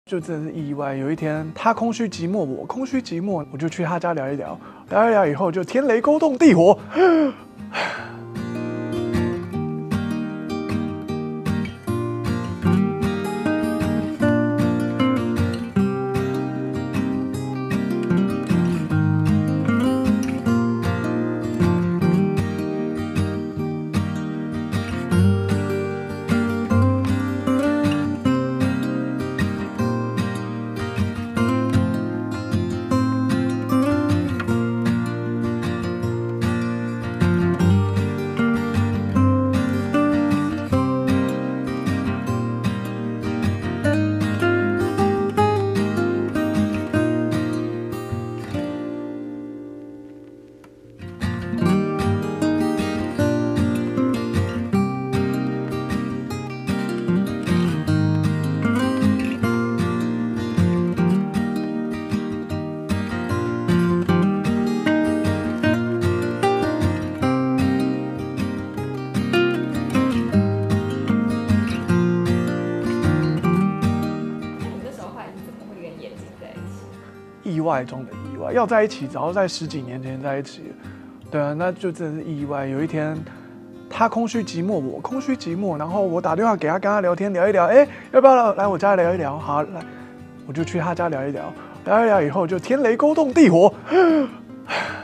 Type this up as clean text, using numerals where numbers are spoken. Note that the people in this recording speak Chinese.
就真的是意外。有一天，他空虚寂寞，我空虚寂寞，我就去他家聊一聊，聊一聊以后就天雷勾动地火。意外中的意外，要在一起，早在10几年前在一起了。对啊，那就真的是意外。有一天，他空虚寂寞，我空虚寂寞，然后我打电话给他，跟他聊天，聊一聊，要不要来我家聊一聊？好，来，我就去他家聊一聊，聊一聊以后就天雷勾动地火。